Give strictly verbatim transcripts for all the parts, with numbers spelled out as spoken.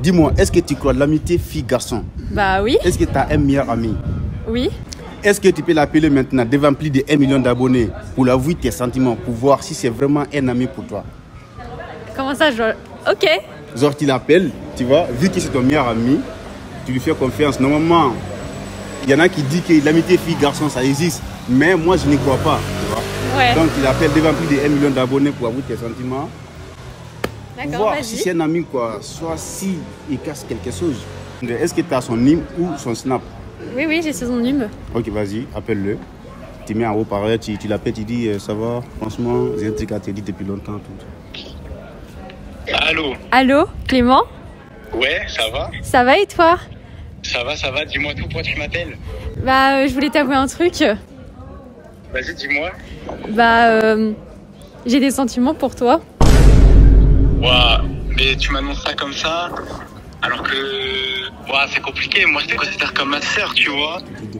dis-moi, est-ce que tu crois l'amitié fille-garçon? Bah oui. Est-ce que tu as un meilleur ami? Oui. Est-ce que tu peux l'appeler maintenant devant plus de un million d'abonnés pour l'avouer tes sentiments, pour voir si c'est vraiment un ami pour toi? Comment ça, je... Ok. Genre, tu l'appelles, tu vois, vu que c'est ton meilleur ami, tu lui fais confiance. Normalement, il y en a qui disent que l'amitié fille-garçon, ça existe. Mais moi, je n'y crois pas, tu vois. Ouais. Donc, tu l'appelles devant plus de un million d'abonnés pour avouer tes sentiments. Pour D'accord, voir vas-y. si c'est un ami, quoi. Soit si il casse quelque chose. Est-ce que tu as son hymne ou son snap? Oui, oui, j'ai son numéro. Ok, vas-y, appelle-le. Tu mets en haut-parleur, tu, tu l'appelles, tu dis euh, ça va, franchement, j'ai un truc à te dire depuis longtemps. Tout. Allô? Allô, Clément? Ouais, ça va? Ça va et toi? Ça va, ça va, dis-moi tout, pourquoi tu m'appelles? Bah, euh, je voulais t'avouer un truc. Vas-y, dis-moi. Bah, euh, j'ai des sentiments pour toi. Ouah, mais tu m'annonces ça comme ça, alors que... Ouah, c'est compliqué, moi je te considère comme ma sœur, tu vois.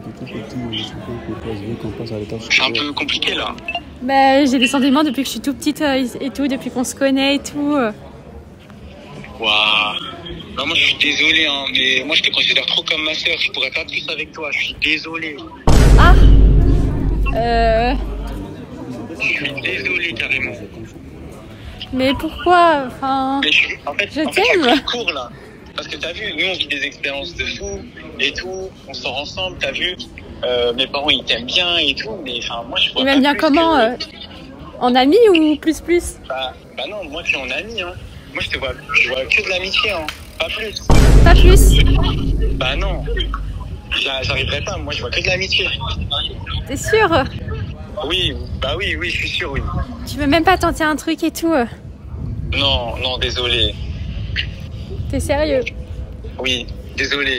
C'est un peu compliqué là. Bah, j'ai des sentiments depuis que je suis toute petite euh, et tout, depuis qu'on se connaît et tout. Waouh. Bah moi je suis désolé, hein, mais moi je te considère trop comme ma sœur. Je pourrais pas plus avec toi. Je suis désolé. Ah. Euh. Je suis désolé carrément. Mais pourquoi? Enfin. Mais je, en fait, Je en fait, t'aime. je suis court là. Parce que t'as vu, nous on vit des expériences de fou et tout. On sort ensemble, t'as vu. Euh, mes parents ils t'aiment bien et tout, mais enfin moi je vois Ils pas m'aiment bien plus comment que... euh, En ami ou plus plus? Bah, bah non, moi c'est en ami, hein. Moi je te vois, je vois que de l'amitié, hein. Pas plus. Pas plus? Bah non. J'a- J'arriverai pas, moi je vois que de l'amitié. T'es sûr? Oui, bah oui, oui, je suis sûr, oui. Tu veux même pas tenter un truc et tout? Non, non, désolé. T'es sérieux? Oui, désolé.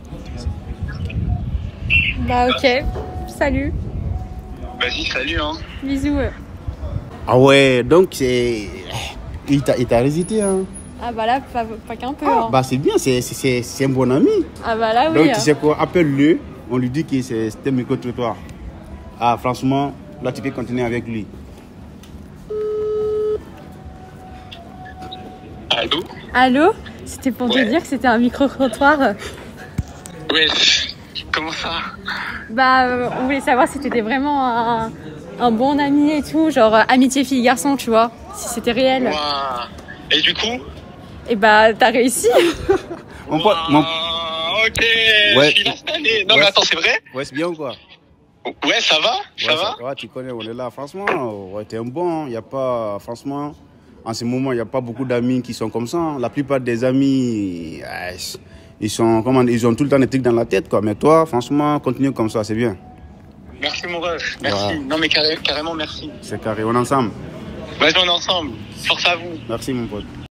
Bah ok. Salut. Vas-y, salut, hein. Bisous. Ah ouais, donc c'est... Il t'a il t'a hésité, hein? Ah bah là, pas, pas qu'un peu. Ah, hein. bah c'est bien, c'est- c'est c'est un bon ami. Ah bah là, oui. Donc hein. tu sais quoi, appelle-le, on lui dit que c'est c'est un micro-trottoir. Ah franchement, là tu peux continuer avec lui. Allô? Allô? C'était pour Ouais. te dire que c'était un micro-trottoir. Ouais, comment ça? Bah, euh, on voulait savoir si t'étais vraiment un, un bon ami et tout, genre euh, amitié fille-garçon, tu vois, si c'était réel. Waouh. Et du coup? Et bah, t'as réussi. Mon pote, mon... Waouh, ok, Ouais. je suis là cette année. Non Ouais. mais attends, c'est vrai? Ouais, c'est bien ou quoi? Ouais, ça va? Ça Ouais, va? ouais, tu connais, on est là. Franchement, ouais, t'es un bon. Il y a pas, franchement, en ce moment, il n'y a pas beaucoup d'amis qui sont comme ça. La plupart des amis, ouais, ils, sont, comment, ils ont tout le temps des trucs dans la tête, quoi. Mais toi, franchement, continue comme ça, c'est bien. Merci mon ref, merci. Ouais. Non mais carré- carrément merci. C'est carré, on est ensemble. Vas-y, on est ensemble. Force à vous. Merci, mon pote.